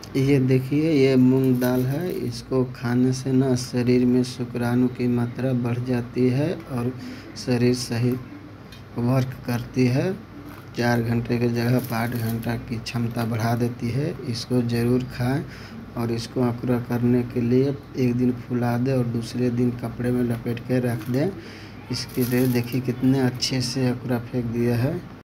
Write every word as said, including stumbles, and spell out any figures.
ये देखिए, ये मूंग दाल है। इसको खाने से ना शरीर में शुक्राणु की मात्रा बढ़ जाती है और शरीर सही वर्क करती है। चार घंटे की जगह पाँच घंटा की क्षमता बढ़ा देती है। इसको ज़रूर खाएं और इसको अकुरा करने के लिए एक दिन फुला दें और दूसरे दिन कपड़े में लपेट के रख दें। इसके लिए देखिए कितने अच्छे से अकुरा फेंक दिया है।